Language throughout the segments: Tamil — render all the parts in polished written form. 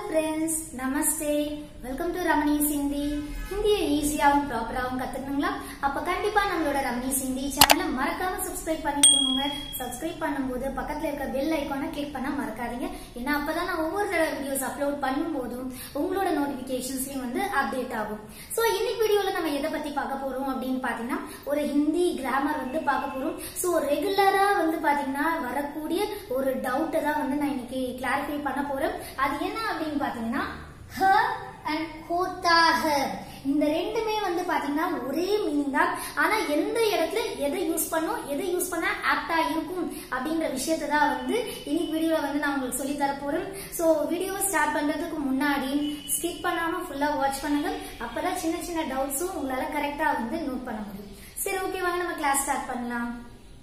friends, Namaste. Welcome to Ramani's Hindi. ஹிந்தியை ஈஸியாவும் ப்ராப்பராவும் கத்துக்கணுங்களா? அப்ப கண்டிப்பா நம்மளோட ரமணிஸ் ஹிந்தி சேனலை மறக்காம சப்ஸ்கிரைப் பண்ணிக்கோங்க. சப்ஸ்கிரைப் பண்ணும்போது பக்கத்துல இருக்க பெல் ஐகானை கிளிக் பண்ண மறக்காதீங்க. ஏன்னா அப்பதான் நான் ஒவ்வொரு தடவை வீடியோஸ் அப்லோட் பண்ணும்போதும் உங்களோட நோட்டிபிகேஷன்ஸ்லயும் வந்து அப்டேட் ஆகும். சோ இன்னைக்கு வீடியோல நம்ம எதை பத்தி பார்க்க போறோம் அப்படின்னு பாத்தீங்கன்னா ஒரு ஹிந்தி கிராமர் வந்து பார்க்க போறோம். சோ ரெகுலரா வந்து பாத்தீங்கன்னா வரக்கூடிய ஒரு டவுட்டை தான் வந்து நான் இன்னைக்கு கிளாரிஃபை பண்ண போறேன். அது என்ன அப்படின்னு பாத்தீங்கன்னா ஹ அண்ட் ஹோத்தா ஹ இந்த ரெண்டுமே வந்து பாத்தீங்கன்னா ஒரே மீனிங் தான். ஆனா எந்த இடத்துல எதை யூஸ் பண்ணும், எதை யூஸ் பண்ணா ஆப்டா இருக்கும் அப்படின்ற விஷயத்த தான் வந்து இன்னைக்கு வீடியோல வந்து நான் உங்களுக்கு சொல்லி தர போறேன். சோ வீடியோவை ஸ்டார்ட் பண்றதுக்கு முன்னாடி ஸ்கிப் பண்ணாம ஃபுல்லா வாட்ச் பண்ணுங்க. அப்பதான் சின்ன சின்ன டவுட்ஸும் உங்களால கரெக்டா வந்து நோட் பண்ண முடியும். சரி, ஓகே, வாங்க நம்ம கிளாஸ் ஸ்டார்ட் பண்ணலாம்.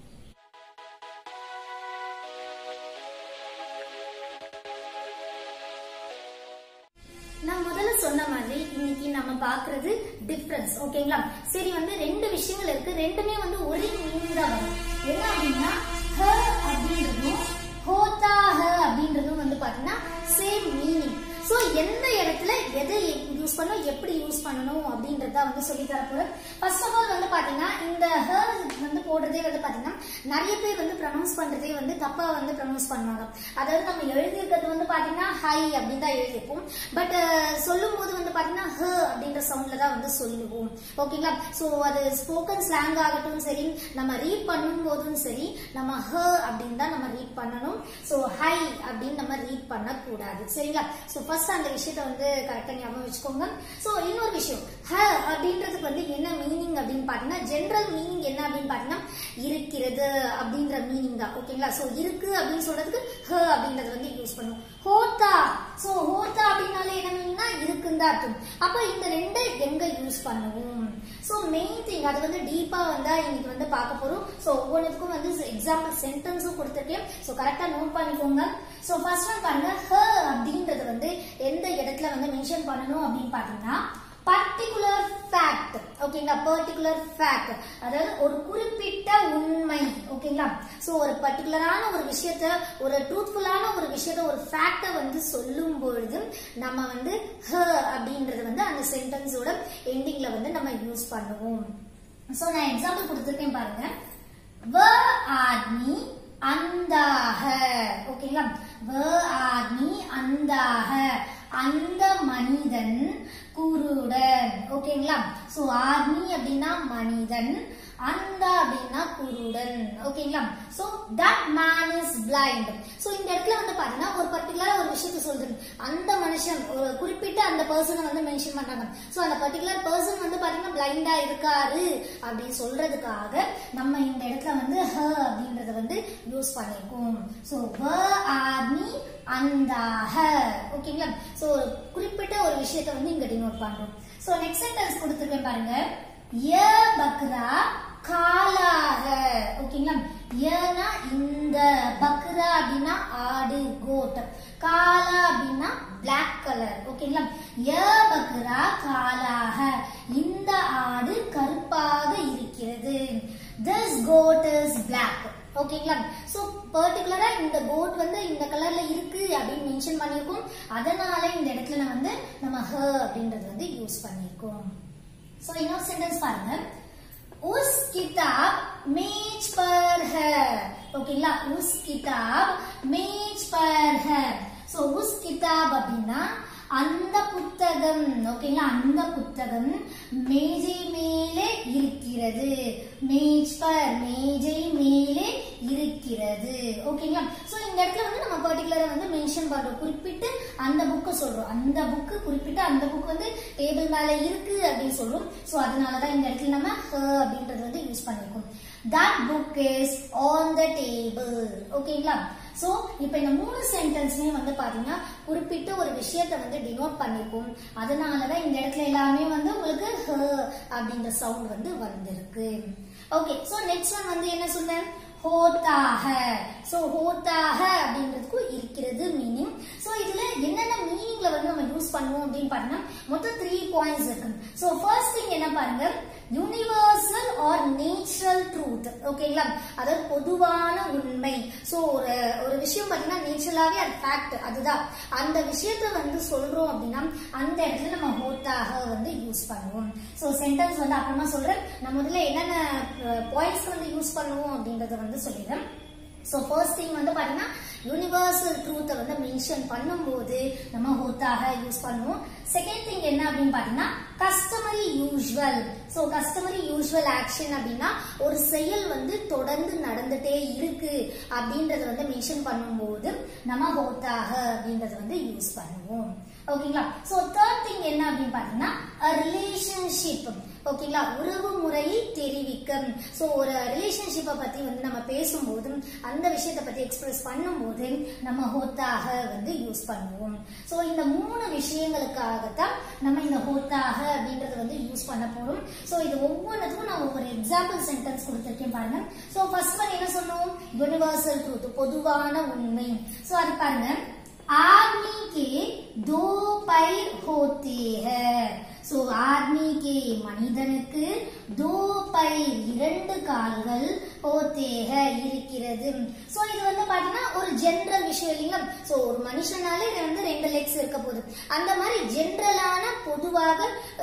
நான் முதல்ல சொன்ன மாதிரி இன்னைக்கு நம்ம பாக்குறது டிஃபரன்ஸ். ஓகேங்களா? சரி, வந்து ரெண்டு விஷயங்கள் இருக்கு. ரெண்டுமே வந்து ஒரே மீனிங் தான் வரும். என்ன அப்படின்னா ஹ அப்படின்றதும் ஹோத்தா ஹ அப்படின்றதும் வந்து பாத்தீங்கன்னா சேம் மீனிங். சோ எந்த இடத்துல எதை யூஸ் பண்ணணும், எப்படி யூஸ் பண்ணணும் அப்படின்றத வந்து சொல்லி தரப்போறேன். ஃபர்ஸ்ட் ஆஃப் ஆல் வந்து பாத்தீங்கன்னா இந்த ஹ வந்து போடுறதே வந்து பாத்தீங்கன்னா நிறைய பேர் வந்து ப்ரொனவுன்ஸ் பண்றதே வந்து தப்பா வந்து ப்ரொனவுன்ஸ் பண்ணுவாங்க. அதாவது நம்ம எழுதியிருக்கிறது வந்து பாத்தீங்கன்னா ஹை அப்படின்னு தான் எழுதிருப்போம். பட் சொல்லும் போது வந்து பாத்தீங்கன்னா ஹ அப்படின்ற சவுண்ட்ல தான் வந்து சொல்லுவோம். ஓகேங்களா? சோ அது ஸ்போக்கன் ஸ்லாங் ஆகட்டும் சரி, நம்ம ரீட் பண்ணும் போதும் சரி, நம்ம ஹ அப்படின்னு தான் நம்ம ரீட் பண்ணணும். சோ ஹை அப்படின்னு நம்ம ரீட் பண்ணக்கூடாது. சரிங்களா? சோ ஃபர்ஸ்ட் அந்த விஷயத்த வந்து கரெக்டா ஞாபகம் வச்சுக்கோங்க. சோ இன்னொரு விஷயம், ஹ அப்படின்றதுக்கு வந்து என்ன மீனிங் அப்படின்னு பாத்தீங்கன்னா ஜெனரல் மீனிங் என்ன அப்படின்னு பாத்தீங்கன்னா இருக்கிறது அப்படின்ற மீனிங் தான். ஓகேங்களா? சோ இருக்கு அப்படின்னு சொல்றதுக்கு ஹ அப்படின்றது வந்து யூஸ் பண்ணுவோம். ஹோத்தா, சோ ஹோத்தா அப்படின்னாலே என்ன மீனிங்னா இருக்குன்னு தான் அர்த்தம். அப்ப இந்த ரெண்டு எங்க யூஸ் பண்ணுவோம்? சோ மெயின் திங் அது வந்து டீப்பா வந்தா இன்னைக்கு வந்து பார்க்க போறோம். சோ ஒவ்வொன்றுக்கும் வந்து எக்ஸாம்பிள் சென்டென்ஸும் கொடுத்துருக்கேன். சோ கரெக்டா நோட் பண்ணிக்கோங்க. சோ ஃபர்ஸ்ட் ஒன் பாருங்க, ஹ அப்படின்றது வந்து எந்த இடத்துல வந்து மென்ஷன் பண்ணணும் அப்படின்னு பாத்தீங்கன்னா பர்டிகுலர் ஃபேக்ட். ஓகேங்களா? பர்டிகுலர் ஃபேக்ட் அதாவது ஒரு குறிப்பிட்ட உண்மை. ஓகேங்களா? சோ ஒரு பர்டிகுலரான ஒரு விஷயத்த, ஒரு ட்ரூத்ஃபுல்லான ஒரு விஷயத்த, ஒரு ஃபேக்ட வந்து சொல்லும் பொழுது நம்ம வந்து ஹ அப்படின்றது வந்து அந்த சென்டென்ஸோட எண்டிங்ல வந்து நம்ம யூஸ் பண்ணுவோம். சோ நான் எக்ஸாம்பிள் கொடுத்துருக்கேன் பாருங்க. வ ஆத்மி அந்தாக. ஓகேங்களா? வ ஆத்மி அந்தாக, அந்த மனிதன் குருடன். ஓகேங்களா? சோ ஆத்மி அப்படின்னா மனிதன், அந்த அப்படின்னா குருடன். ஓகேங்களா? So that man is blind. So இந்த இடத்துல வந்து பாத்தீங்கன்னா ஒரு பர்டிகுலரா ஒரு விஷயத்தை சொல்றது, அந்த மனுஷன் ஒரு குறிப்பிட்ட அந்த பர்சனை வந்து மென்ஷன் பண்றாங்க. சோ அந்த பர்டிகுலர் பர்சன் வந்து பாத்தீங்கன்னா பிளைண்டா இருக்காரு அப்படின்னு சொல்றதுக்காக நம்ம இந்த இடத்துல வந்து ஹ அப்படின்றத வந்து யூஸ் பண்ணிருக்கோம். சோ வ ஆத்மி அந்தாக. ஓகேங்களா? சோ குறிப்பிட்ட ஒரு விஷயத்தை வந்து இங்க டினோட் பண்றோம். சோ நெக்ஸ்ட் சென்டென்ஸ் கொடுத்துருக்கேன் பாருங்க. ய பக்ரா காலாக. ஓகேங்களா? யனா இந்த, பக்ரா அப்படின்னா ஆடு, கோட், காலா அப்படின்னா பிளாக் கலர். ஓகேங்களா? ய பக்ரா காலாக, இந்த ஆடு கருப்பாக இருக்கிறது. This goat is black. ஓகேங்களா? சோ பர்டிகுலரா இந்த கோட் வந்து இந்த கலர்ல இருக்கு அப்படின்னு மென்ஷன் பண்ணிருக்கோம். அதனால இந்த இடத்துல வந்து நம்ம ஹ அப்படின்றது வந்து யூஸ் பண்ணிருக்கோம். சோ இன்னொரு சென்டென்ஸ் பாருங்க. उस किताब मेज पर है. ஓகேங்களா? उस किताब मेज पर है. சோ उस किताब அப்படின்னா அந்த புத்தகம். ஓகேங்களா? அந்த புத்தகம் மேஜை மேலே இருக்கிறது. மேஜ் பர், மேஜை மேலே இருக்கிறது. ஓகேங்களா? சோ இந்த இடத்துல வந்து நம்ம பர்டிகுலரா வந்து மென்ஷன் பண்றோம், குறிப்பிட்டு அந்த புக்கை சொல்றோம். அந்த புக்கு குறிப்பிட்டு அந்த புக் வந்து டேபிள் மேல இருக்கு அப்படின்னு சொல்றோம். சோ அதனாலதான் இந்த இடத்துல நம்ம ஹ அப்படின்றது வந்து யூஸ் பண்ணிருக்கோம். That book is on the table. ஓகேங்களா? சோ இப்ப இந்த மூணு சென்டென்ஸ்மே வந்து பாத்தீங்கன்னா குறிப்பிட்ட ஒரு விஷயத்த வந்து டினோட் பண்ணிருக்கோம். அதனாலதான் இந்த இடத்துல எல்லாமே வந்து உங்களுக்கு ஹ அப்படின்ற சவுண்ட் வந்து வந்திருக்கு. ஓகே, சோ நெக்ஸ்ட் ஒன் வந்து என்ன சொன்னேன்? ஹோத்தாக. சோ ஹோத்தாக அப்படின்றதுக்கு இருக்கிறது மீனிங். சோ இதுல என்னென்ன மீனிங்ல வந்து நம்ம யூஸ் பண்ணுவோம் அப்படின்னு பாத்தீங்கன்னா மொத்தம் 3 பாயிண்ட்ஸ் இருக்கு. சோ ஃபர்ஸ்ட் திங் என்ன பாருங்க, யூனிவர்சல் ஆர் நேச்சுரல் ட்ரூத். ஓகேங்களா, அதாவது பொதுவான உண்மை. சோ ஒரு விஷயம் பாத்தீங்கன்னா நேச்சுரலாவே அது ஃபேக்ட், அதுதான். அந்த விஷயத்தை வந்து சொல்றோம் அப்படின்னா அந்த இடத்துல நம்ம ஹோத்தாக வந்து யூஸ் பண்ணுவோம். சோ சென்டென்ஸ் வந்து அப்புறமா சொல்றேன். நான் முதல்ல என்னென்ன பாயிண்ட்ஸ் வந்து யூஸ் பண்ணுவோம் அப்படிங்கறத வந்து சொல்லிடுறேன். சோ ஃபர்ஸ்ட் திங் வந்து பாத்தீங்கன்னா யூனிவர்சல் ட்ரூத்தை வந்து மென்ஷன் பண்ணும்போது நம்ம ஹோத்தாக யூஸ் பண்ணுவோம். செகண்ட் திங் என்ன அப்படின்னு பாத்தீங்கன்னா customary usual. So customary usual action அப்படின்னா ஒரு செயல் வந்து தொடர்ந்து நடந்துட்டே இருக்கு அப்படின்றத வந்து மென்ஷன் பண்ணும்போது நம்ம ஹோத்தாக அப்படின்றத வந்து யூஸ் பண்ணுவோம். ஓகேங்களா. சோ தேர்ட் திங் என்ன அப்படின்னு பாத்தீங்கன்னா ரிலேஷன்ஷிப். ஓகேங்களா, உறவு முறையை தெரிவிக்க. சோ ஒரு ரிலேஷன்ஷிப்பை பத்தி வந்து நம்ம பேசும்போது அந்த விஷயத்தை பத்தி எக்ஸ்பிரஸ் பண்ணும்போது நம்ம ஹோத்தாக வந்து யூஸ் பண்ணுவோம். சோ இந்த 3 விஷயங்களுக்காகத்தான் நம்ம இந்த ஹோத்தாக அப்படின்றத வந்து யூஸ் பண்ண போறோம். சோ இது ஒவ்வொன்றுக்கும் நான் ஒரு எக்ஸாம்பிள் சென்டென்ஸ் கொடுத்திருக்கேன் பாருங்க. சோ ஃபர்ஸ்ட் ஒன் என்ன சொன்னோம், யூனிவர்சல் ட்ரூத், பொதுவான உண்மை. சோ அது பாருங்க, आदमी के 2 पैर होते हैं. சோ ஆத்மி கே மனிதனுக்கு 2 पैर 2 கால்கள் होते हैं இருக்கிறது. சோ இது வந்து பாத்தீங்கன்னா ஒரு ஜெனரல் விஷயம் இல்லைங்களா. சோ ஒரு மனுஷனாலே வந்து 2 லெக்ஸ் இருக்க போகுது. அந்த மாதிரி ஜெனரலான பொதுவாக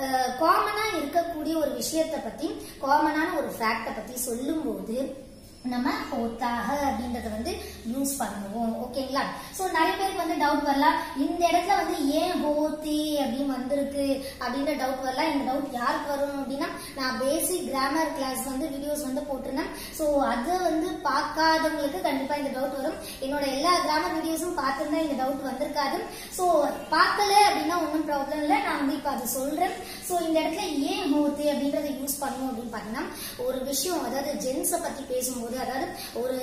காமனா இருக்கக்கூடிய ஒரு விஷயத்தை பத்தி, காமனான ஒரு ஃபேக்ட பத்தி சொல்லும் போது நம்ம ஹோத்தாக அப்படின்றத வந்து யூஸ் பண்ணுவோம். ஓகேங்களா. சோ நிறைய பேருக்கு வந்து டவுட் வரலாம், இந்த இடத்துல வந்து ஏன் ஹோத்தி அப்படின்னு வந்திருக்கு அப்படின்ற டவுட் வரலாம். இந்த டவுட் யாருக்கு வரும் அப்படின்னா, நான் பேசிக் கிராமர் கிளாஸ் வந்து வீடியோஸ் வந்து போட்டிருந்தேன். சோ அதை வந்து பார்க்காதவங்களுக்கு கண்டிப்பா இந்த டவுட் வரும். என்னோட எல்லா கிராமர் வீடியோஸும் பார்த்திருந்தா இந்த டவுட் வந்திருக்காது. சோ பார்க்கல அப்படின்னா ஒன்றும் ப்ராப்ளம் இல்லை, நான் வந்து இப்ப அதை சொல்றேன். சோ இந்த இடத்துல ஏன் ஹோத்தி அப்படின்றத யூஸ் பண்ணுவோம் அப்படின்னு பாத்தீங்கன்னா, ஒரு விஷயம் அதாவது ஜென்ஸை பத்தி பேசும்போது, அதாவது ஒரு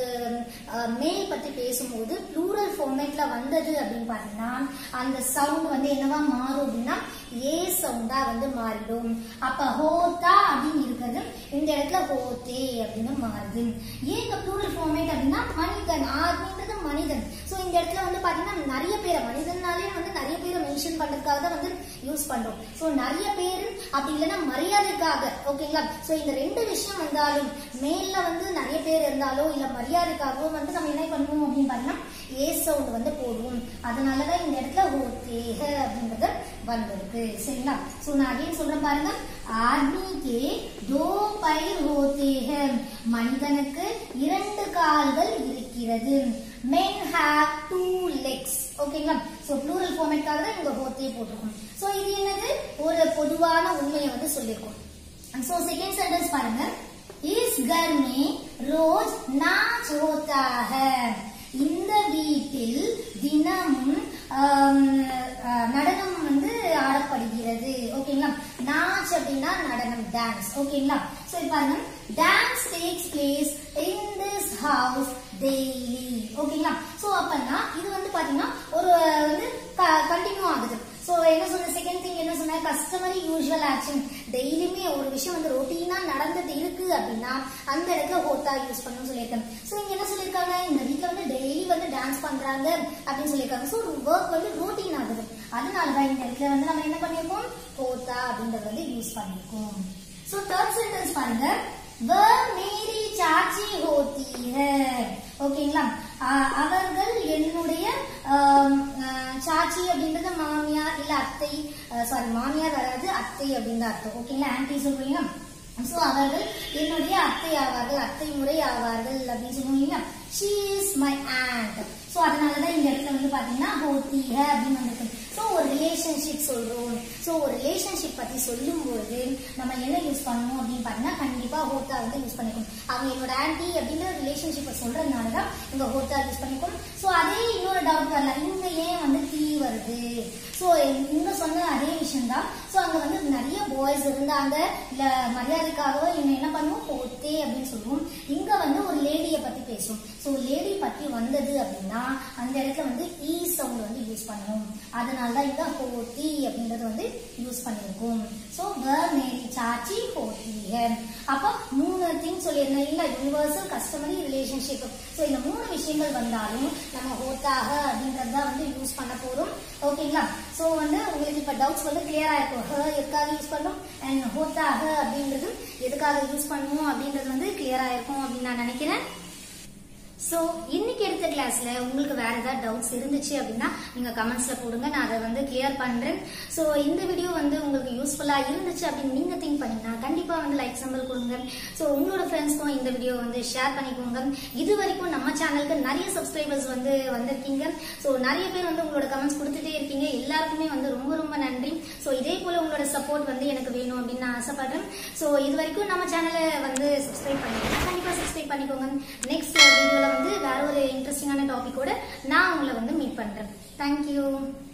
மேல் பத்தி பேசும்போது ப்ளூரல் ஃபார்மேட்ல வந்தது அப்படின்னு பாத்தீங்கன்னா அந்த சவுண்ட் வந்து என்னவா மாறும் அப்படின்னா ஏ சவுண்டா வந்து மாறிடும். அப்ப ஹோத்தா அப்படின்னு இருக்கிறது இந்த இடத்துல ஹோத்தே அப்படின்னு மாறுது. ஏன் இந்த ப்ளூரல் ஃபார்மேட் அப்படின்னா மனிதன், ஆத்மின்றது மனிதன். சோ இந்த இடத்துல வந்து பாத்தீங்கன்னா நிறைய பேரை, மனிதனாலே வந்து நிறைய பேரை மென்ஷன் பண்றதுக்காக தான் வந்து யூஸ் பண்றோம். சோ நிறைய பேர் அப்படி இல்லைன்னா மரியாதைக்காக. ஓகேங்களா. சோ இந்த 2 விஷயம் வந்தாலும், மேல வந்து நிறைய பேர் இருந்தாலோ இல்ல மரியாதைக்காகவோ வந்து நம்ம என்ன பண்ணுவோம் அப்படின்னு பாத்தீங்கன்னா ஏ சவுண்ட் வந்து போடுவோம். அதனாலதான் இந்த இடத்துல ஹோத்தேஹ அப்படின்றது வந்திருக்கு. சரிங்களா. சோ நான் அகைன் சொல்றேன் பாருங்க, ஆத்மி கே 2 पैर होते हैं, மனிதனுக்கு 2 கால்கள் இருக்கிறது. men have 2 legs. ஓகேங்களா. சோ ப்ளூரல் ஃபார்மேட்காக தான் இங்க ஹோத்தே போட்டிருக்கோம். சோ இது என்னது, ஒரு பொதுவான உண்மையை வந்து சொல்லியிருக்கோம். சோ செகண்ட் சென்டென்ஸ் பாருங்க, इस घर में रोज नाच होता है. இந்த வீட்டில் தினமும் நடனம் வந்து ஆடப்படுகிறது. ஓகேங்களா. நாச் அப்படின்னா நடனம், டான்ஸ். ஓகேங்களா. சோ பாருங்க, dance takes place in this house daily. ஓகேங்களா. சோ அப்பனா இது வந்து பாத்தீங்கன்னா ஒரு வந்து கண்டினியூ ஆகுது. சோ என்ன சொன்ன, செகண்ட் திங் என்ன சொன்ன, கஸ்டமரி யூசுவல் ஆக்ஷன். டெய்லியுமே ஒரு விஷயம் வந்து ரொட்டீனா நடந்துட்டு இருக்கு அப்படின்னா அந்த இடத்துல ஹோத்தா யூஸ் பண்ணணும்னு சொல்லியிருக்காங்க. சோ இங்க என்ன சொல்லியிருக்காங்க, இந்த வீட்டுல வந்து டெய்லி வந்து டான்ஸ் பண்றாங்க அப்படின்னு சொல்லியிருக்காங்க. சோ ஒர்க் வந்து ரொட்டீன் ஆகுது. அதனாலதான் இந்த இடத்துல வந்து நம்ம என்ன பண்ணிருக்கோம், ஹோத்தா அப்படின்றத வந்து யூஸ் பண்ணிருக்கோம். சோ தேர்ட் சென்டென்ஸ் பாருங்க, वह मेरी चाची होती है. ஓகேங்களா. அவர்கள் என்னுடைய சாச்சி அப்படின்றது மாமியார் இல்ல அத்தை, சாரி மாமியார் வராது, அத்தை அப்படின்னு அர்த்தம். ஓகேங்களா. ஆன்டி சொல்றீங்க. சோ அவர்கள் என்னுடைய அத்தை ஆவார்கள், அத்தை முறை ஆவார்கள் அப்படின்னு சொல்லுவீங்க. she is my aunt. So அதனாலதான் இந்த இடத்துல வந்து பாத்தீங்கன்னா ஹோத்திஹ அப்படின்னு வந்திருக்கு. சோ ஒரு ரிலேஷன்ஷிப் சொல்றோம். சோ ஒரு ரிலேஷன்ஷிப் பத்தி சொல்லும் போது நம்ம என்ன யூஸ் பண்ணணும் அப்படின்னு பாத்தீங்கன்னா கண்டிப்பா ஹோத்தா வந்து யூஸ் பண்ணிக்கணும். அவங்க என்னோட ஆன்டி அப்படின்ற ரிலேஷன்ஷிப்பை சொல்றதுனாலதான் இங்க ஹோத்தா யூஸ் பண்ணிக்கணும். சோ அதே இன்னொரு டவுட் வரல, இங்க ஏன் வந்து தீ வருது. சோ இங்க சொன்ன அதே விஷயம் தான். சோ அங்க வந்து நிறைய பாய்ஸ் இருந்தாங்க, இல்ல மரியாதைக்காகவோ இங்க என்ன பண்ணுவோம், ஹோத்தே அப்படின்னு சொல்லுவோம். இங்க வந்து ஒரு லேடிய பத்தி பேசுவோம். சோ லேடி பத்தி வந்தது அப்படின்னா அந்த இடத்துல வந்து ஈ சவுண்ட் வந்து யூஸ் பண்ணுவோம். அதனாலதான் இங்க ஹோத்தி அப்படின்றது வந்து யூஸ் பண்ணிருக்கோம். சோ மேரி சாச்சி ஹோத்தி है. அப்ப 3 திங் சொல்லியிருந்தேன் இல்ல, யூனிவர்சல், கஸ்டமரி, ரிலேஷன்ஷிப். சோ இந்த 3 விஷயங்கள் வந்தாலும் நம்ம ஹோத்தாக அப்படின்றத வந்து யூஸ் பண்ண போறோம். ஓகேங்களா. ஓகேங்களா? சோ வந்து உங்களுக்கு இப்ப டவுட்ஸ் வந்து கிளியரா இருக்கும். ஹ எதுக்காக யூஸ் பண்ணோம் அண்ட் ஹோத்தா ஹ அப்படின்றது எதுக்காக யூஸ் பண்ணுவோம் அப்படின்றது வந்து கிளியரா இருக்கும் அப்படின்னு நான் நினைக்கிறேன். சோ இன்னைக்கு எடுத்த கிளாஸ்ல உங்களுக்கு வேற ஏதாவது டவுட்ஸ் இருந்துச்சு அப்படின்னா நீங்க கமெண்ட்ஸ்ல போடுங்க, நான் அதை வந்து கிளியர் பண்றேன். சோ இந்த வீடியோ வந்து உங்களுக்கு யூஸ்ஃபுல்லா இருந்துச்சு அப்படின்னு நீங்க திங்க் பண்ணீங்கன்னா கண்டிப்பா வந்து லைக் சிம்பிள் கொடுங்க. சோ உங்களோட ஃப்ரெண்ட்ஸ்க்கும் இந்த வீடியோ வந்து ஷேர் பண்ணிக்கோங்க. இது வரைக்கும் நம்ம சேனலுக்கு நிறைய சப்ஸ்கிரைபர்ஸ் வந்து வந்திருக்கீங்க. சோ நிறைய பேர் வந்து உங்களோட கமெண்ட்ஸ் கொடுத்துட்டே இருக்கீங்க. எல்லாருக்குமே வந்து ரொம்ப ரொம்ப நன்றி. சோ இதே போல உங்களோட சப்போர்ட் வந்து எனக்கு வேணும் அப்படின்னு நான் ஆசைப்படுறேன். சோ இது வரைக்கும் நம்ம சேனலை வந்து சப்ஸ்கிரைப் பண்ணிக்கோங்க, கண்டிப்பா சப்ஸ்கிரைப் பண்ணிக்கோங்க. நெக்ஸ்ட் வீடியோல வந்து வேற ஒரு இன்ட்ரெஸ்டிங்கான டாபிக்கோட நான் உங்களை வந்து மீட் பண்றேன். தேங்க்யூ.